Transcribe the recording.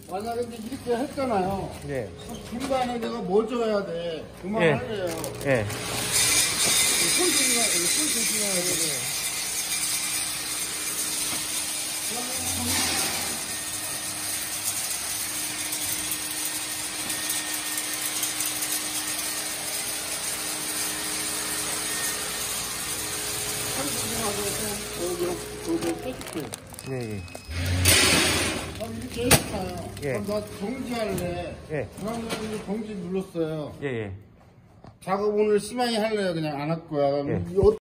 만약에 이제 이렇게 했잖아요. 예. 중간에 내가 뭐 줘야 돼? 그만할래요. 예. 손 조심해야 돼. 예, 예. 이렇게 해줬잖아요. 예. 그럼 나 정지할래. 예. 그러면 이제 정지 눌렀어요. 예, 예. 작업 오늘 심하게 할래요. 그냥 안 할 거야. 예.